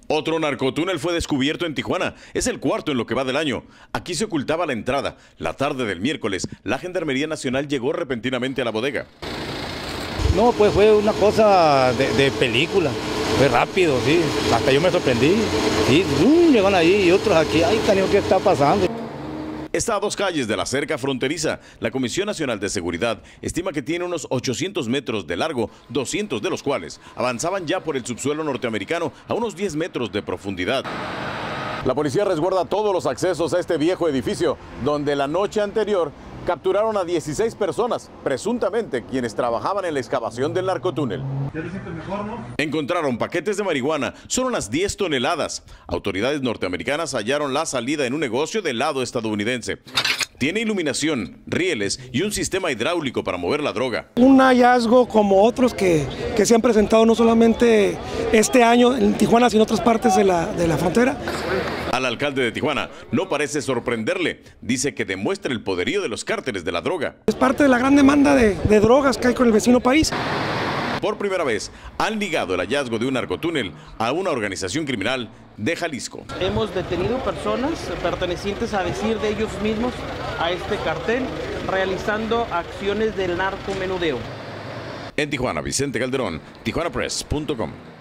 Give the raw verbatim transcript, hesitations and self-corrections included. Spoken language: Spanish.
Otro narcotúnel fue descubierto en Tijuana. Es el cuarto en lo que va del año. Aquí se ocultaba la entrada. La tarde del miércoles, la Gendarmería Nacional llegó repentinamente a la bodega. No, pues fue una cosa de, de película. Fue rápido, sí. Hasta yo me sorprendí. Sí, uh, llegan ahí y otros aquí. Ay, canijo, ¿qué está pasando? Está a dos calles de la cerca fronteriza. La Comisión Nacional de Seguridad estima que tiene unos ochocientos metros de largo, doscientos de los cuales avanzaban ya por el subsuelo norteamericano a unos diez metros de profundidad. La policía resguarda todos los accesos a este viejo edificio, donde la noche anterior capturaron a dieciséis personas, presuntamente quienes trabajaban en la excavación del narcotúnel. ¿Ya te sientes mejor, no? Encontraron paquetes de marihuana, son unas diez toneladas. Autoridades norteamericanas hallaron la salida en un negocio del lado estadounidense. Tiene iluminación, rieles y un sistema hidráulico para mover la droga. Un hallazgo como otros que, que se han presentado no solamente este año en Tijuana, sino en otras partes de la, de la frontera. Al alcalde de Tijuana no parece sorprenderle. Dice que demuestra el poderío de los cárteles de la droga. Es parte de la gran demanda de, de drogas que hay con el vecino país. Por primera vez han ligado el hallazgo de un narcotúnel a una organización criminal de Jalisco. Hemos detenido personas pertenecientes a decir de ellos mismos a este cartel, realizando acciones del narcomenudeo. En Tijuana, Vicente Calderón, tijuana press punto com.